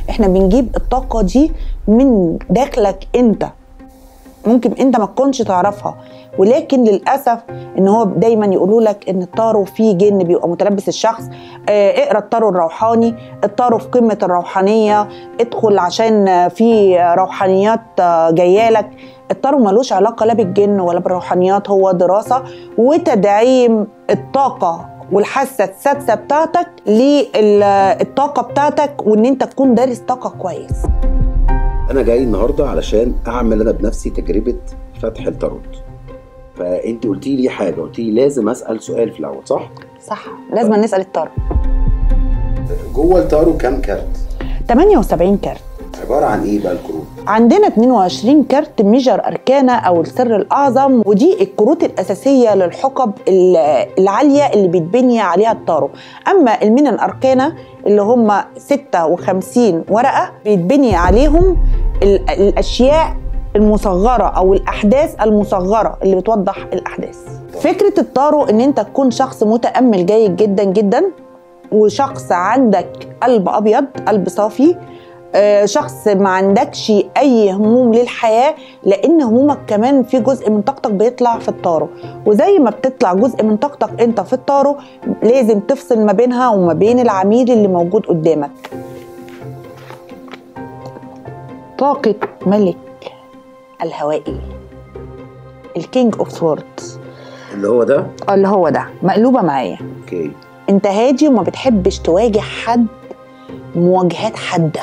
احنا بنجيب الطاقة دي من داخلك انت، ممكن انت ما تكونش تعرفها، ولكن للأسف ان هو دايما يقولوا لك ان التارو فيه جن بيبقى متلبس الشخص. اقرا التارو الروحاني، التارو في قمة الروحانية، ادخل عشان في روحانيات جايالك. التارو ملوش علاقة لا بالجن ولا بالروحانيات، هو دراسة وتدعيم الطاقة والحاسة السادسة بتاعتك للطاقة بتاعتك، وان انت تكون دارس طاقة كويس. انا جاي النهارده علشان اعمل انا بنفسي تجربه فتح التاروت. فانت قلتي لي حاجه، قلتي لي لازم اسال سؤال في الاول، صح؟ صح، لازم نسال التارو. جوه التارو كام كارت؟ 78 كارت. عباره عن ايه بقى الكروت؟ عندنا 22 كارت ميجر اركانا او السر الاعظم، ودي الكروت الاساسيه للحقب العاليه اللي بيتبني عليها التارو. اما المينن اركانا اللي هم 56 ورقه بيتبني عليهم الاشياء المصغره او الاحداث المصغره اللي بتوضح الاحداث. فكره التارو ان انت تكون شخص متامل جيد جدا جدا، وشخص عندك قلب ابيض، قلب صافي، شخص ما عندكش اي هموم للحياه، لان همومك كمان في جزء من طاقتك بيطلع في التارو. وزي ما بتطلع جزء من طاقتك انت في التارو، لازم تفصل ما بينها وما بين العميل اللي موجود قدامك. طاقه ملك الهوائي، الكينج اوف سوردز، اللي هو ده مقلوبه معايا. اوكي. انت هادي وما بتحبش تواجه حد مواجهات حاده،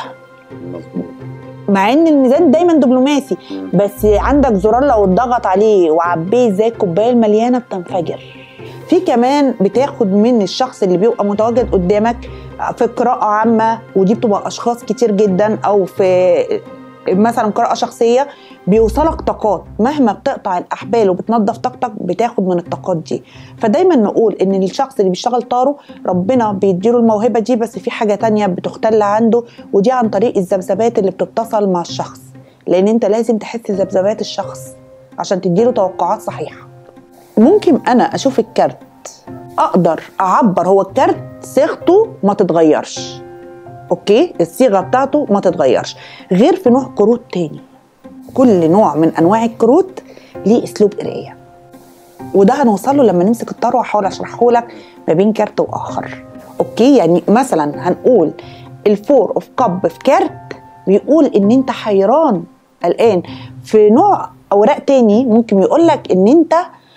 مع ان الميزان دايما دبلوماسي، بس عندك زرار لو اتضغط عليه وعبيه زي الكوبايه المليانه بتنفجر. في كمان بتاخد من الشخص اللي بيبقى متواجد قدامك في قراءه عامه، ودي بتبقى اشخاص كتير جدا، او في مثلا قراءه شخصيه، بيوصلك طاقات مهما بتقطع الاحبال وبتنظف طاقتك بتاخد من الطاقات دي. فدايما نقول ان الشخص اللي بيشتغل تارو ربنا بيديله الموهبه دي، بس في حاجه تانية بتختل عنده، ودي عن طريق الذبذبات اللي بتتصل مع الشخص، لان انت لازم تحس ذبذبات الشخص عشان تديله توقعات صحيحه. ممكن انا اشوف الكارت اقدر اعبر، هو الكارت صيغته ما تتغيرش، اوكي، الصيغه بتاعته ما تتغيرش، غير في نوع كروت تاني. كل نوع من انواع الكروت ليه اسلوب قرايه، وده هنوصله لما نمسك التارو، هحاول اشرحه لك ما بين كارت واخر. اوكي، يعني مثلا هنقول الفور اوف كاب في كارت بيقول ان انت حيران الان، في نوع اوراق تاني ممكن يقول لك ان انت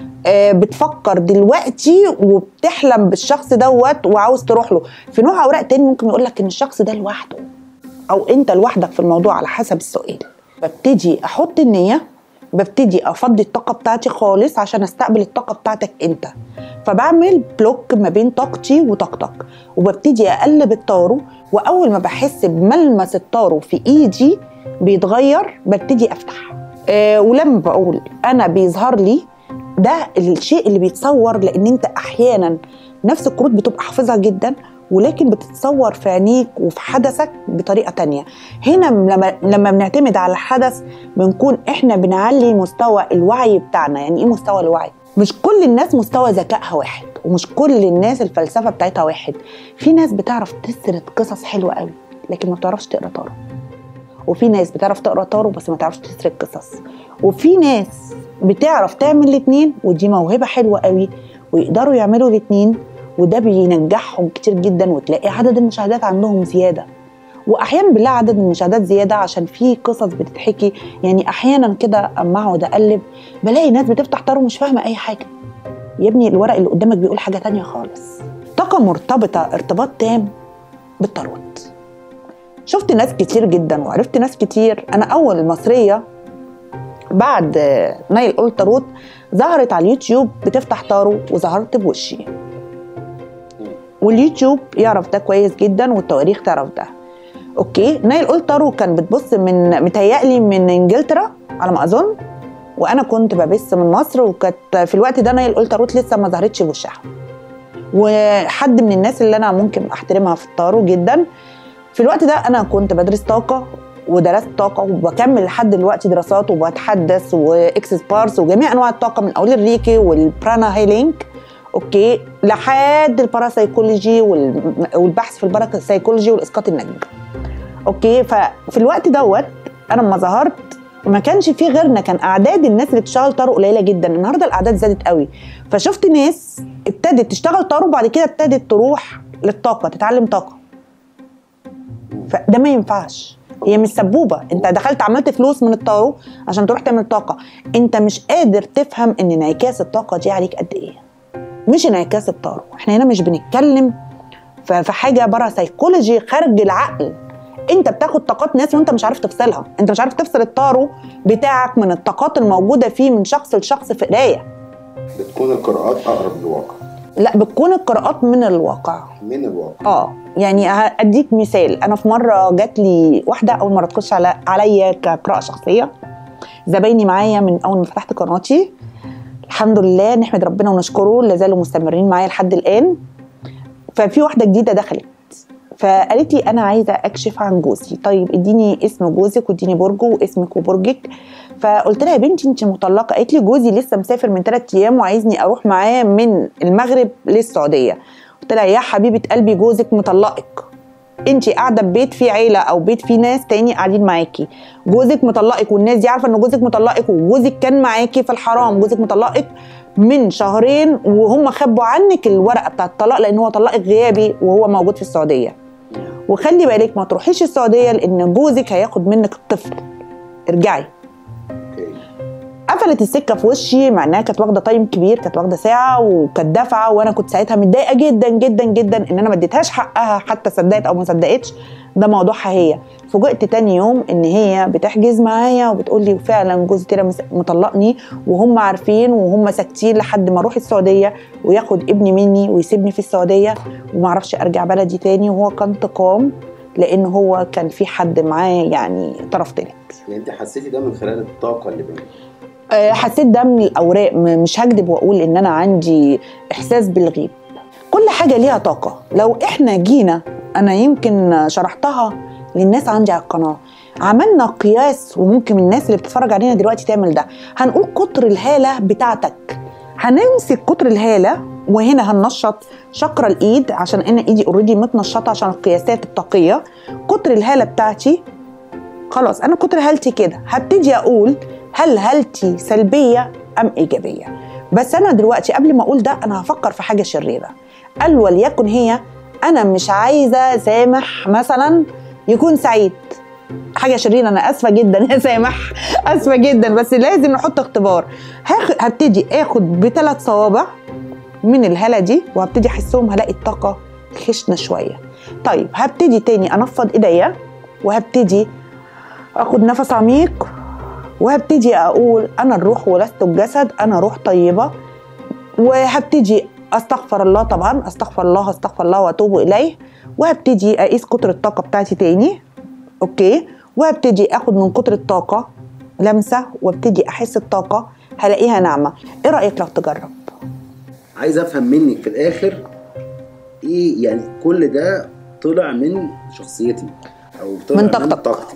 بتفكر دلوقتي وبتحلم بالشخص دوت وعاوز تروح له. في نوع اوراق تاني ممكن يقول لك ان الشخص ده لوحده او انت لوحدك في الموضوع، على حسب السؤال. ببتدي احط النيه، ببتدي افضي الطاقه بتاعتي خالص عشان استقبل الطاقه بتاعتك انت، فبعمل بلوك ما بين طاقتي وطاقتك، وببتدي اقلب التارو، واول ما بحس بملمس التارو في ايدي بيتغير ببتدي افتح. ولما بقول انا بيظهر لي ده الشيء اللي بيتصور، لان انت احيانا نفس الكروت بتبقى حافظها جدا، ولكن بتتصور في عينيك وفي حدثك بطريقة تانية. هنا لما بنعتمد على الحدث بنكون احنا بنعلي مستوى الوعي بتاعنا. يعني ايه مستوى الوعي؟ مش كل الناس مستوى ذكائها واحد، ومش كل الناس الفلسفة بتاعتها واحد. في ناس بتعرف تسرد قصص حلوة قوي لكن ما بتعرفش تقرأ تارو، وفي ناس بتعرف تقرأ تارو بس ما تعرفش تسرد قصص، وفي ناس بتعرف تعمل الاتنين، ودي موهبة حلوة قوي ويقدروا يعملوا الاتنين، وده بينجحهم كتير جدا، وتلاقي عدد المشاهدات عندهم زيادة. واحيانا بالله عدد المشاهدات زيادة عشان في قصص بتتحكي. يعني احيانا كده اما اقعد اقلب بلاقي ناس بتفتح تارو مش فاهمة اي حاجة. يا ابني الورق اللي قدامك بيقول حاجة تانية خالص. طاقة مرتبطة ارتباط تام بالتاروت. شفت ناس كتير جدا وعرفت ناس كتير. انا اول مصرية بعد نايل أول تاروت ظهرت على اليوتيوب بتفتح تارو، وظهرت بوشي، واليوتيوب يعرف ده كويس جدا، والتواريخ تعرف ده. اوكي، نايل أول تارو كان بتبص من متهيألي من انجلترا على ما اظن، وانا كنت ببث من مصر، وكانت في الوقت ده نايل أول تاروت لسه ما ظهرتش بوشها. وحد من الناس اللي انا ممكن احترمها في التارو جدا في الوقت ده انا كنت بدرس طاقه ودرست طاقه، وبكمل لحد دلوقتي دراسات، وبتحدث واكسس بارس وجميع انواع الطاقه، من اول الريكي والبرانا هيلينج، اوكي، لحد الباراسايكولوجي والبحث في الباراسايكولوجي والاسقاط النجمي. اوكي. ففي الوقت دوت انا لما ظهرت ما كانش فيه غيرنا، كان اعداد الناس اللي بتشتغل طارو قليله جدا. النهارده الاعداد زادت قوي، فشفت ناس ابتدت تشتغل طارو وبعد كده ابتدت تروح للطاقه، تتعلم طاقه. فده ما ينفعش، هي مش سبوبه. انت دخلت عملت فلوس من الطارو عشان تروح تعمل طاقه، انت مش قادر تفهم ان انعكاس الطاقه دي عليك قد ايه. مش انعكاس الطارو، احنا هنا مش بنتكلم في حاجه بره سيكولوجي خارج العقل. انت بتاخد طاقات ناس وانت مش عارف تفصلها، انت مش عارف تفصل الطارو بتاعك من الطاقات الموجوده فيه من شخص لشخص في قرايه. بتكون القراءات اقرب للواقع؟ لا، بتكون القراءات من الواقع. من الواقع. يعني اديك مثال. انا في مره جات لي واحده اول مره تخش عليا كقراءه شخصيه، زبايني معايا من اول ما فتحت قناتي، الحمد لله نحمد ربنا ونشكره، لا زالوا مستمرين معايا لحد الان. ففي واحده جديده دخلت فقالت لي انا عايزه اكشف عن جوزي. طيب اديني اسم جوزك واديني برجه واسمك وبرجك. فقلت لها يا بنتي انت مطلقه؟ قالت لي جوزي لسه مسافر من 3 ايام وعايزني اروح معاه من المغرب للسعوديه. قلت لها يا حبيبه قلبي جوزك مطلقك، انت قاعده ببيت فيه عيله او بيت فيه ناس تاني قاعدين معاكي، جوزك مطلقك والناس دي عارفه ان جوزك مطلقك وجوزك كان معاكي في الحرام. جوزك مطلقك من 2 شهر وهم خبوا عنك الورقه بتاعه الطلاق لان هو طلقك غيابي وهو موجود في السعوديه. وخلي بالك ما تروحيش السعوديه لان جوزك هياخد منك الطفل، ارجعي. قفلت السكه في وشي مع انها كانت واخده تايم كبير، كانت واخده ساعه وكانت دافعه، وانا كنت ساعتها متضايقه جدا جدا جدا ان انا ما اديتهاش حقها، حتى صدقت او ما صدقتش ده موضوعها هي. فوجئت تاني يوم ان هي بتحجز معايا وبتقول لي فعلا جوزي ترى مطلقني وهم عارفين وهم ساكتين لحد ما اروح السعوديه وياخد ابني مني ويسيبني في السعوديه وما اعرفش ارجع بلدي تاني، وهو كان انتقام لان هو كان في حد معاه يعني طرف تالت. يعني انت حسيتي ده من خلال الطاقه اللي بينك؟ حسيت ده من الاوراق، مش هكذب واقول ان انا عندي احساس بالغيب. كل حاجه ليها طاقه. لو احنا جينا، انا يمكن شرحتها للناس عندي على القناه، عملنا قياس وممكن الناس اللي بتتفرج علينا دلوقتي تعمل ده. هنقول قطر الهاله بتاعتك، هنمسك قطر الهاله وهنا هننشط شكرا الايد عشان انا ايدي اوريدي متنشطه عشان القياسات الطاقيه. قطر الهاله بتاعتي خلاص، انا قطر هالتي كده، هبتدي اقول هل هالتي سلبيه ام ايجابيه. بس انا دلوقتي قبل ما اقول ده انا هفكر في حاجه شريره، قال وليكن هي انا مش عايزه سامح مثلا يكون سعيد. حاجه شريره، انا اسفه جدا يا سامح، اسفه جدا، بس لازم نحط اختبار. هبتدي اخد ب3 صوابع من الهاله دي وهبتدي احسهم، هلاقي الطاقه خشنه شويه. طيب هبتدي تاني انفض ايديا وهبتدي اخد نفس عميق وهبتدي اقول انا الروح ولست الجسد، انا روح طيبه. وهبتدي استغفر الله، طبعا استغفر الله استغفر الله واتوب اليه. وهبتدي اقيس قطر الطاقه بتاعتي تاني، اوكي. وهبتدي اخد من قطر الطاقه لمسه وابتدي احس الطاقه، هلاقيها ناعمه. ايه رايك لو تجرب؟ عايز افهم منك في الاخر ايه يعني كل ده طلع من شخصيتي او طلع من طاقتي؟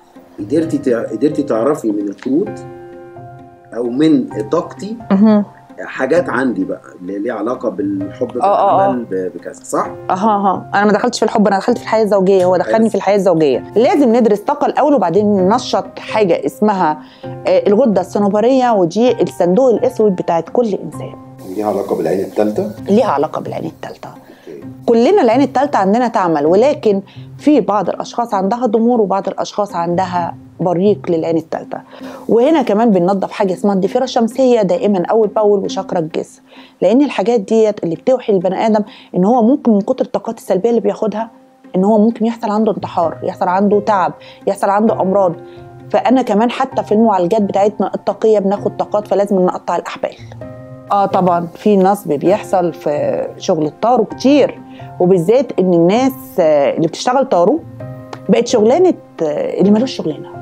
قدرتي تعرفي من الكروت او من طاقتي حاجات عندي بقى اللي ليها علاقه بالحب بالعمل بكذا، صح؟ انا ما دخلتش في الحب، انا دخلت في الحياه الزوجيه، هو دخلني في الحياه الزوجيه. لازم ندرس طاقه الاول وبعدين ننشط حاجه اسمها الغده الصنوبريه، ودي الصندوق الاسود بتاعت كل انسان. ليها علاقه بالعين الثالثه؟ ليها علاقه بالعين الثالثه. كلنا العين الثالثه عندنا تعمل، ولكن في بعض الاشخاص عندها ضمور وبعض الاشخاص عندها بريق للعين الثالثه. وهنا كمان بننظف حاجه اسمها الضفيره الشمسيه دائما اول باول وشاكرا الجسم، لان الحاجات ديت اللي بتوحي للبني ادم ان هو ممكن من كتر الطاقات السلبيه اللي بياخدها ان هو ممكن يحصل عنده انتحار، يحصل عنده تعب، يحصل عنده امراض. فانا كمان حتى في المعالجات بتاعتنا الطاقيه بناخد طاقات، فلازم نقطع الاحبال. طبعا في نصب بيحصل في شغل الطارو كتير، وبالذات ان الناس اللي بتشتغل طارو بقت شغلانه اللي ملوش شغلانه.